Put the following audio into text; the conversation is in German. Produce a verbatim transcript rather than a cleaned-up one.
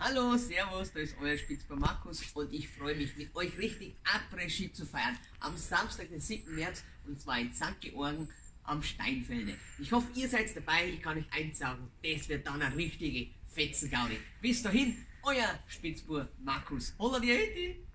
Hallo, servus, da ist euer Spitzbub Markus und ich freue mich, mit euch richtig Après-Ski zu feiern. Am Samstag, den siebten März, und zwar in Sankt Georgen am Steinfelde. Ich hoffe, ihr seid dabei. Ich kann euch eins sagen, das wird dann eine richtige Fetzengaudi. Bis dahin, euer Spitzbub Markus. Holla die Eti!